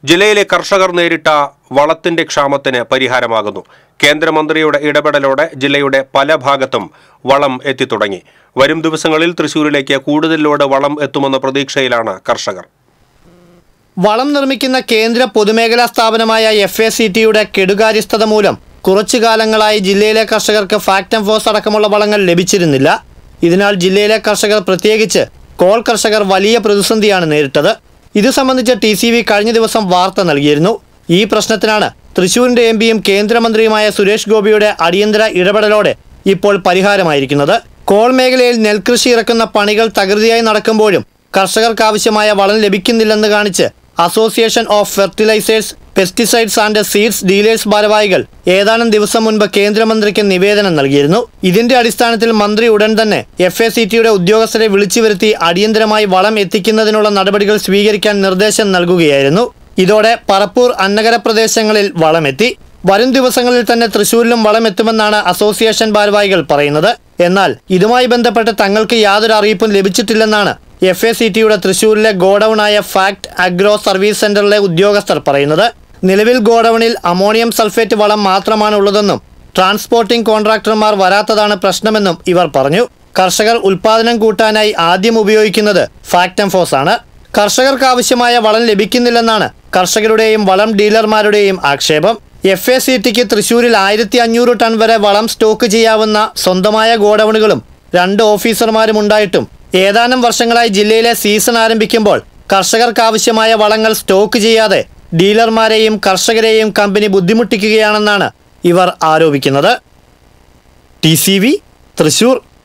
ജില്ലയിലെ കർഷകർ നേരിട്ട വളത്തിന്റെ ക്ഷാമത്തിന് പരിഹാരമാകുന്നു. കേന്ദ്രമന്ത്രിയുടെ ഇടപെടലോടെ ജില്ലയുടെ പല ഭാഗത്തും വളം എത്തിത്തുടങ്ങി. വരും ദിവസങ്ങളിൽ തൃശൂരിലേക്ക് കൂടുതൽ ലോഡ് വളം എത്തുമെന്ന പ്രതീക്ഷയിലാണ് കർഷകർ. വളം നിർമ്മിക്കുന്ന കേന്ദ്ര പൊതുമേഖലാ സ്ഥാപനമായ FACTയുടെ കെടുകാര്യസ്ഥത മൂലം കുറച്ചു കാലങ്ങളായി ജില്ലയിലെ കർഷകർക്ക് ഫാക്ടം ഫോസ് അടക്കമുള്ള വളങ്ങൾ ലഭിച്ചിരുന്നില്ല. ഇതിനാൽ ജില്ലയിലെ കർഷകർ, പ്രത്യേകിച്ച് കോൾ കർഷകർ, വലിയ പ്രതിസന്ധിയാണ് നേരിട്ടത്. ഇത് സംബന്ധിച്ച് TCV കഴിഞ്ഞ ദിവസം വാർത്ത നൽകിയിരുന്നു. ഈ പ്രശ്നത്തിനാണ് തൃശൂരിന്റെ MPയും കേന്ദ്രമന്ത്രിയുമായ സുരേഷ് ഗോപിയുടെ അടിയന്തര ഇടപെടലോടെ ഇപ്പോൾ പരിഹാരമായിരിക്കുന്നത്. കോൾ മേഖലയിൽ നെൽകൃഷി ഇറക്കുന്ന പണികൾ തകൃതിയായി നടക്കുമ്പോഴും കർഷകർക്കാവശ്യമായ വളം ലഭിക്കുന്നില്ലെന്ന് കാണിച്ച് association of fertilizers, pesticides and seeds dealers ഭാരവാഹികൾ ഏതാനും ദിവസം മുൻപ് കേന്ദ്രമന്ത്രിക്ക് നിവേദനം നൽകിയിരുന്നു. ഇതിന്റെ അടിസ്ഥാനത്തിൽ മന്ത്രി ഉടൻ തന്നെ FACTയുടെ ഉദ്യോഗസ്ഥരെ വിളിച്ചു വരുത്തി അടിയന്തരമായി വളം എത്തിക്കുന്നതിനുള്ള നടപടികൾ സ്വീകരിക്കാൻ നിർദ്ദേശം നൽകുകയായിരുന്നു. ഇതോടെ പറപ്പൂർ, അന്നകര പ്രദേശങ്ങളിൽ വളമെത്തി. വരും ദിവസങ്ങളിൽ തന്നെ തൃശൂരിലും വളം എത്തുമെന്നാണ് അസോസിയേഷൻ ഭാരവാഹികൾ പറയുന്നത്. എന്നാൽ ഇതുമായി ബന്ധപ്പെട്ട് തങ്ങൾക്ക് യാതൊരു അറിയിപ്പും ലഭിച്ചിട്ടില്ലെന്നാണ് FACTയുടെ തൃശൂരിലെ ഗോഡൌണായ ഫാക്ട് അഗ്രോ സർവീസ് സെന്ററിലെ ഉദ്യോഗസ്ഥർ പറയുന്നത്. നിലവിൽ ഗോഡൌണിൽ അമോണിയം സൾഫേറ്റ് വളം മാത്രമാണ് ഉള്ളതെന്നും ട്രാൻസ്പോർട്ടിംഗ് കോൺട്രാക്ടർമാർ വരാത്തതാണ് പ്രശ്നമെന്നും ഇവർ പറഞ്ഞു. കർഷകർ ഉൽപാദനം കൂട്ടാനായി ആദ്യം ഉപയോഗിക്കുന്നത് ഫാക്ടം ഫോസ് ആണ്. കർഷകർക്ക് ആവശ്യമായ വളം ലഭിക്കുന്നില്ലെന്നാണ് കർഷകരുടെയും വളം ഡീലർമാരുടെയും ആക്ഷേപം. FACTക്ക് തൃശൂരിൽ 1500 ടൺ വരെ വളം സ്റ്റോക്ക് ചെയ്യാവുന്ന സ്വന്തമായ ഗോഡൌണുകളും 2 ഓഫീസർമാരും ഉണ്ടായിട്ടും ഏതാനും വർഷങ്ങളായി ജില്ലയിലെ സീസൺ ആരംഭിക്കുമ്പോൾ കർഷകർക്കാവശ്യമായ വളങ്ങൾ സ്റ്റോക്ക് ചെയ്യാതെ ഡീലർമാരെയും കർഷകരെയും കമ്പനി ബുദ്ധിമുട്ടിക്കുകയാണെന്നാണ് ഇവർ ആരോപിക്കുന്നത്. TCV, തൃശൂർ.